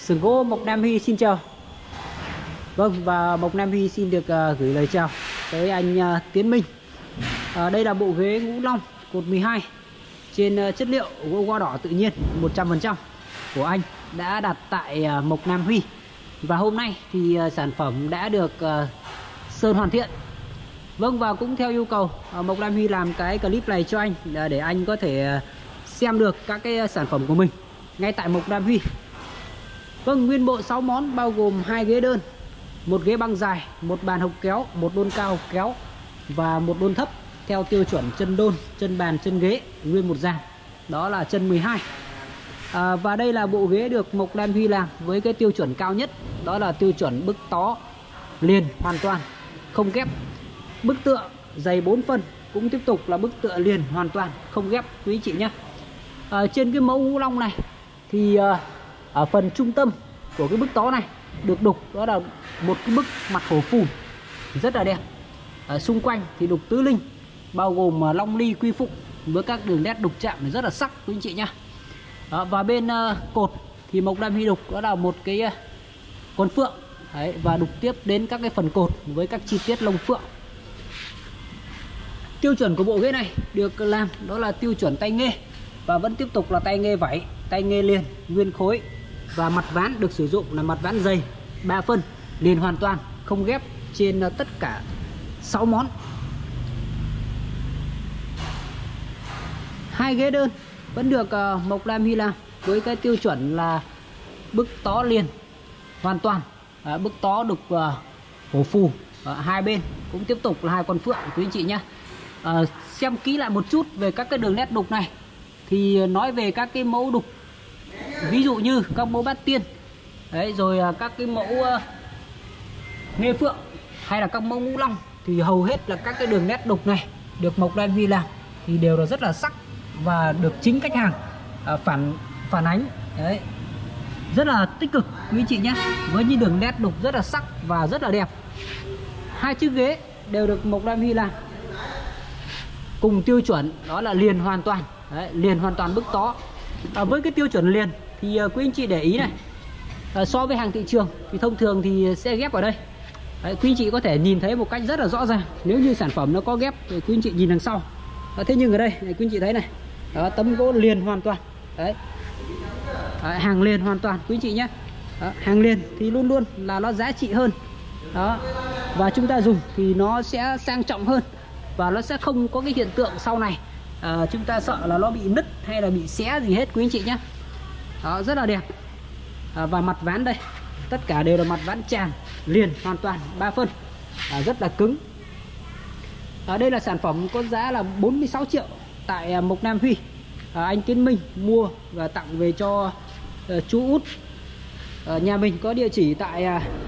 Sừng gỗ Mộc Nam Huy xin chào. Vâng, và Mộc Nam Huy xin được gửi lời chào tới anh Tiến Minh. Đây là bộ ghế ngũ long cột 12 trên chất liệu gỗ gua đỏ tự nhiên 100% của anh đã đặt tại Mộc Nam Huy. Và hôm nay thì sản phẩm đã được sơn hoàn thiện. Vâng, và cũng theo yêu cầu Mộc Nam Huy làm cái clip này cho anh để anh có thể xem được các cái sản phẩm của mình ngay tại Mộc Nam Huy. Vâng, nguyên bộ 6 món bao gồm 2 ghế đơn, một ghế băng dài, một bàn hộc kéo, một đôn cao hộc kéo và một đôn thấp theo tiêu chuẩn chân đôn, chân bàn, chân ghế nguyên một dàn. Đó là chân 12. Và đây là bộ ghế được Mộc Nam Huy làm với cái tiêu chuẩn cao nhất, đó là tiêu chuẩn bức tó liền hoàn toàn, không ghép. Bức tựa dày 4 phân cũng tiếp tục là bức tựa liền hoàn toàn, không ghép quý anh chị nhé. Trên cái mẫu ngũ long này thì ở phần trung tâm của cái bức tó này được đục, đó là một cái bức mặt hổ phù rất là đẹp. Xung quanh thì đục tứ linh bao gồm long ly quy phụng với các đường nét đục chạm rất là sắc quý anh chị nhá. Và bên cột thì Mộc Nam Huy đục đó là một cái con phượng. Đấy, và đục tiếp đến các cái phần cột với các chi tiết lông phượng. Tiêu chuẩn của bộ ghế này được làm đó là tiêu chuẩn tay nghê và vẫn tiếp tục là tay nghê vảy, tay nghê liền nguyên khối. Và mặt ván được sử dụng là mặt ván dày 3 phân liền hoàn toàn, không ghép trên tất cả 6 món. 2 ghế đơn vẫn được Mộc Nam Huy làm với cái tiêu chuẩn là bức tó liền hoàn toàn. Bức tó đục hổ phù hai bên cũng tiếp tục là 2 con phượng quý anh chị nhé. Xem kỹ lại một chút về các cái đường nét đục này thì nói về các cái mẫu đục, ví dụ như các mẫu bát tiên đấy, rồi các cái mẫu nghê phượng hay là các mẫu ngũ long thì hầu hết là các cái đường nét đục này được Mộc Nam Huy làm thì đều là rất là sắc và được chính khách hàng phản ánh đấy, rất là tích cực quý chị nhé, với những đường nét đục rất là sắc và rất là đẹp. 2 chiếc ghế đều được Mộc Nam Huy làm cùng tiêu chuẩn đó là liền hoàn toàn. Đấy, liền hoàn toàn bức tó. Với cái tiêu chuẩn liền thì quý anh chị để ý này, so với hàng thị trường thì thông thường thì sẽ ghép ở đây. Đấy, quý anh chị có thể nhìn thấy một cách rất là rõ ràng nếu như sản phẩm nó có ghép thì quý anh chị nhìn đằng sau. Thế nhưng ở đây quý anh chị thấy này, đó, tấm gỗ liền hoàn toàn. Đấy, hàng liền hoàn toàn quý anh chị nhé. Hàng liền thì luôn luôn là nó giá trị hơn. Đó, và chúng ta dùng thì nó sẽ sang trọng hơn và nó sẽ không có cái hiện tượng sau này chúng ta sợ là nó bị nứt hay là bị xé gì hết quý anh chị nhé. Đó, rất là đẹp. Và mặt ván đây tất cả đều là mặt ván tràn liền hoàn toàn 3 phân, rất là cứng. Đây là sản phẩm có giá là 46 triệu tại Mộc Nam Huy. Anh Tiến Minh mua và tặng về cho chú út. Nhà mình có địa chỉ tại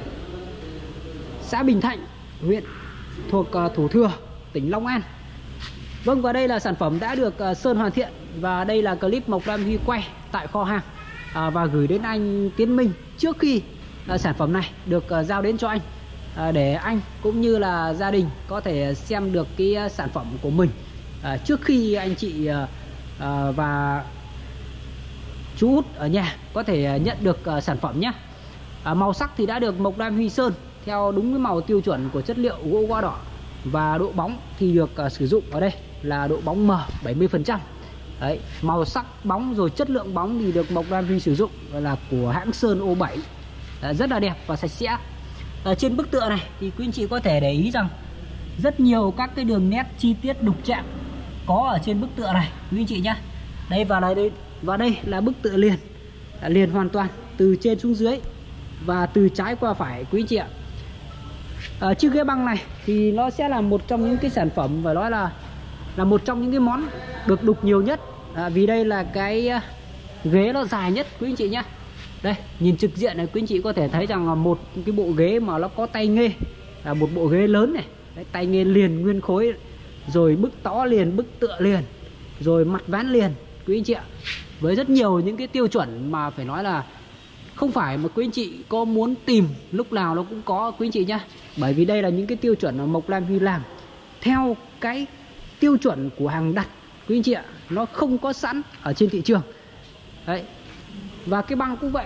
xã Bình Thạnh, huyện thuộc Thủ Thừa, tỉnh Long An. Vâng, và đây là sản phẩm đã được sơn hoàn thiện và đây là clip Mộc Nam Huy quay tại kho hàng và gửi đến anh Tiến Minh trước khi sản phẩm này được giao đến cho anh, để anh cũng như là gia đình có thể xem được cái sản phẩm của mình trước khi anh chị và chú út ở nhà có thể nhận được sản phẩm nhé. Màu sắc thì đã được Mộc Nam Huy sơn theo đúng cái màu tiêu chuẩn của chất liệu gỗ gua đỏ và độ bóng thì được sử dụng ở đây là độ bóng mờ 70%. Đấy, màu sắc bóng rồi chất lượng bóng thì được Mộc Nam Huy sử dụng là của hãng sơn O7, rất là đẹp và sạch sẽ. Trên bức tựa này thì quý anh chị có thể để ý rằng rất nhiều các cái đường nét chi tiết đục chạm có ở trên bức tựa này quý anh chị nhé. Đây và đây là bức tựa liền, liền hoàn toàn từ trên xuống dưới và từ trái qua phải quý anh chị ạ. Chiếc ghế băng này thì nó sẽ là một trong những cái sản phẩm và nói là một trong những cái món được đục nhiều nhất, vì đây là cái ghế nó dài nhất quý anh chị nhé. Đây, nhìn trực diện này quý anh chị có thể thấy rằng là một cái bộ ghế mà nó có tay nghê, là một bộ ghế lớn này. Đấy, tay nghê liền nguyên khối, rồi bức tó liền, bức tựa liền, rồi mặt ván liền quý anh chị ạ. Với rất nhiều những cái tiêu chuẩn mà phải nói là không phải mà quý anh chị có muốn tìm lúc nào nó cũng có quý anh chị nhá. Bởi vì đây là những cái tiêu chuẩn mà Mộc Nam Huy làm theo cái tiêu chuẩn của hàng đặt quý anh chị ạ, nó không có sẵn ở trên thị trường. Đấy. Và cái băng cũng vậy,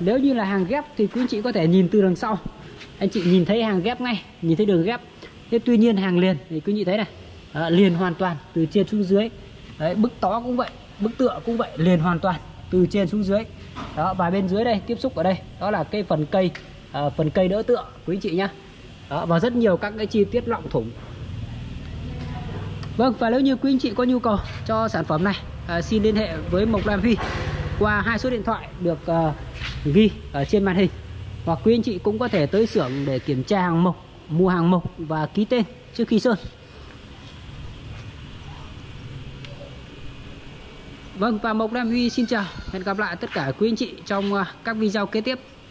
Nếu như là hàng ghép thì quý anh chị có thể nhìn từ đằng sau, anh chị nhìn thấy hàng ghép ngay, nhìn thấy đường ghép. Thế tuy nhiên hàng liền thì quý anh chị thấy này, liền hoàn toàn từ trên xuống dưới. Đấy, bức tó cũng vậy, bức tựa cũng vậy, liền hoàn toàn từ trên xuống dưới. Đó, và bên dưới đây tiếp xúc ở đây, đó là cái phần cây đỡ tựa quý anh chị nhá. Đó, và rất nhiều các cái chi tiết lọng thủng. Vâng, và nếu như quý anh chị có nhu cầu cho sản phẩm này, xin liên hệ với Mộc Lam Huy qua 2 số điện thoại được ghi ở trên màn hình. Hoặc quý anh chị cũng có thể tới xưởng để kiểm tra hàng mộc, mua hàng mộc và ký tên trước khi sơn. Vâng, và Mộc Lam Huy xin chào, hẹn gặp lại tất cả quý anh chị trong các video kế tiếp.